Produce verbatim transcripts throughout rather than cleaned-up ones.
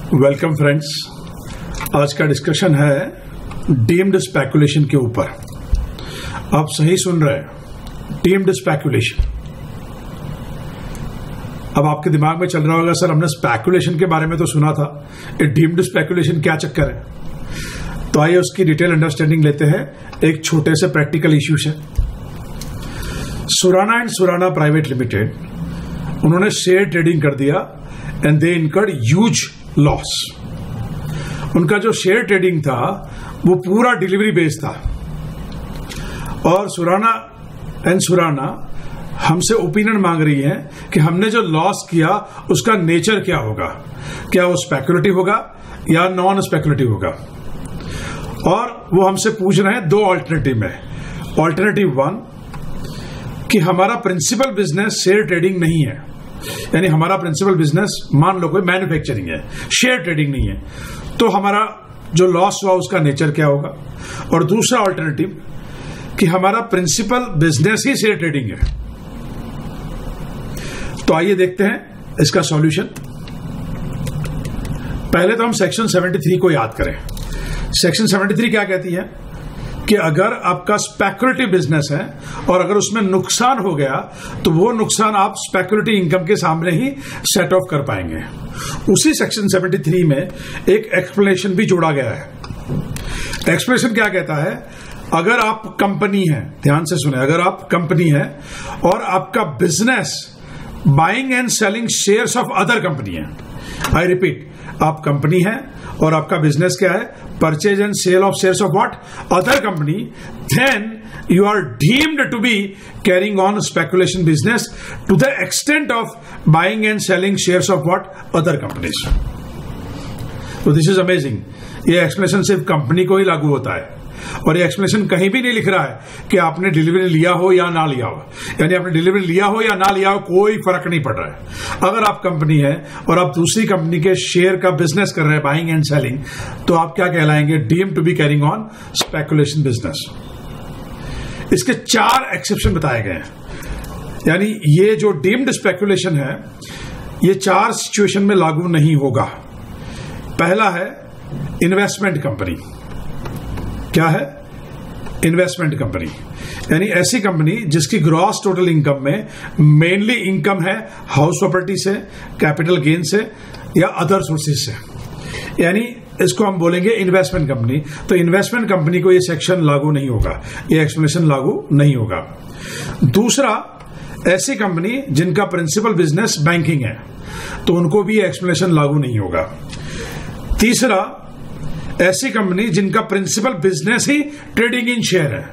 Welcome friends, आज का discussion है डीम्ड स्पेकुलेशन के ऊपर। आप सही सुन रहे हैं, डीम्ड स्पेकुलेशन। अब आपके दिमाग में चल रहा होगा, सर हमने स्पेकुलेशन के बारे में तो सुना था, ये डीम्ड स्पेकुलेशन क्या चक्कर है। तो आइए उसकी डिटेल अंडरस्टैंडिंग लेते हैं एक छोटे से प्रैक्टिकल इश्यू से। Surana and Surana private limited, उन्होंने शेयर ट्रेडिंग कर दिया and they incurred huge loss. उनका जो शेयर ट्रेडिंग था वो पूरा डिलीवरी बेस्ड था, और सुराना एंड सुराना हमसे ओपिनियन मांग रही है कि हमने जो लॉस किया उसका नेचर क्या होगा, क्या वो स्पेकुलेटिव होगा या नॉन स्पेकुलेटिव होगा। और वो हमसे पूछ रहे हैं दो ऑल्टरनेटिव में। ऑल्टरनेटिव वन कि हमारा प्रिंसिपल बिजनेस शेयर ट्रेडिंग नहीं है, यानी हमारा प्रिंसिपल बिजनेस मान लो कोई मैन्युफैक्चरिंग है, शेयर ट्रेडिंग नहीं है, तो हमारा जो लॉस हुआ उसका नेचर क्या होगा। और दूसरा ऑल्टरनेटिव कि हमारा प्रिंसिपल बिजनेस ही शेयर ट्रेडिंग है। तो आइए देखते हैं इसका सॉल्यूशन। पहले तो हम सेक्शन तिहत्तर को याद करें। सेक्शन तिहत्तर क्या कहती है कि अगर आपका स्पेकुलेटिव बिजनेस है और अगर उसमें नुकसान हो गया तो वो नुकसान आप स्पेकुलेटिव इनकम के सामने ही सेट ऑफ कर पाएंगे। उसी सेक्शन तिहत्तर में एक एक्सप्लेनेशन भी जोड़ा गया है। एक्सप्लेनेशन क्या कहता है, अगर आप कंपनी है, ध्यान से सुने, अगर आप कंपनी है और आपका business buying and selling shares of other company है, आई रिपीट, आप कंपनी है और आपका बिजनेस क्या है, purchase and sale of shares of what, other company, then you are deemed to be carrying on speculation business to the extent of buying and selling shares of what, other companies. तो this is amazing. ये explanation सिर्फ company को ही लागू होता है, और ये एक्सप्लेनेशन कहीं भी नहीं लिख रहा है कि आपने डिलीवरी लिया हो या ना लिया हो, यानी आपने डिलीवरी लिया हो या ना लिया हो कोई फर्क नहीं पड़ रहा है। अगर आप कंपनी है और आप दूसरी कंपनी के शेयर का बिजनेस कर रहे हैं, बाइंग एंड सेलिंग, तो आप क्या कहलाएंगे, deemed to be carrying on speculation business. इसके चार एक्सेप्शन बताए गए हैं, यानी ये जो डीम्ड स्पेकुलेशन है ये चार सिचुएशन में लागू नहीं होगा। पहला है इन्वेस्टमेंट कंपनी। क्या है? इन्वेस्टमेंट कंपनी, यानी ऐसी कंपनी जिसकी ग्रॉस टोटल इनकम में मेनली इनकम है हाउस प्रॉपर्टी से, कैपिटल गेन से या अदर सोर्सेज से, यानी इसको हम बोलेंगे इन्वेस्टमेंट कंपनी। तो इन्वेस्टमेंट कंपनी को ये सेक्शन लागू नहीं होगा, ये एक्सप्लेनेशन लागू नहीं होगा। दूसरा, ऐसी कंपनी जिनका प्रिंसिपल बिजनेस बैंकिंग है, तो उनको भी एक्सप्लेनेशन लागू नहीं होगा। तीसरा, ऐसी कंपनी जिनका प्रिंसिपल बिजनेस ही ट्रेडिंग इन शेयर है,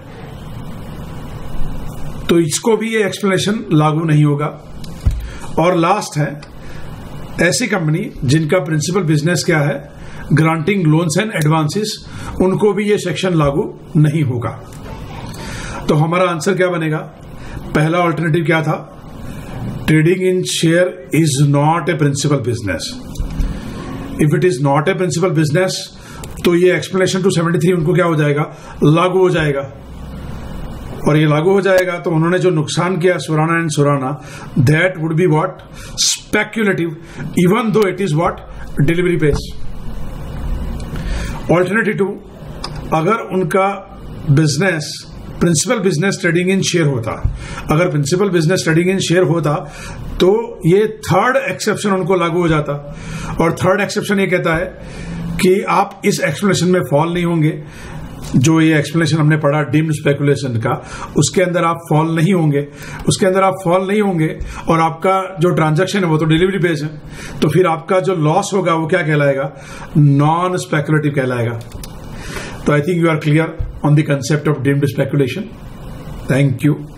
तो इसको भी ये एक्सप्लेनेशन लागू नहीं होगा। और लास्ट है ऐसी कंपनी जिनका प्रिंसिपल बिजनेस क्या है, ग्रांटिंग लोन्स एंड एडवांसेस, उनको भी ये सेक्शन लागू नहीं होगा। तो हमारा आंसर क्या बनेगा? पहला ऑल्टरनेटिव क्या था, trading in share is not a principal business. If it is not a principal business तो ये एक्सप्लेनेशन टू तिहत्तर उनको क्या हो जाएगा, लागू हो जाएगा। और ये लागू हो जाएगा तो उन्होंने जो नुकसान किया Surana and Surana, that would be what, speculative, even though it is what, delivery based. Alternative two, अगर उनका business principal business trading in share होता, अगर principal business trading in share होता तो ये थर्ड एक्सेप्शन उनको लागू हो जाता। और थर्ड एक्सेप्शन ये कहता है कि आप इस एक्सप्लेनेशन में फॉल नहीं होंगे, जो ये एक्सप्लेनेशन हमने पढ़ा डीम्ड स्पेकुलेशन का, उसके अंदर आप फॉल नहीं होंगे, उसके अंदर आप फॉल नहीं होंगे और आपका जो ट्रांजैक्शन है वो तो डिलीवरी बेस है, तो फिर आपका जो लॉस होगा वो क्या कहलाएगा, नॉन स्पेकुलेटिव कहलाएगा। तो I think you are clear on the concept of deemed speculation. Thank you.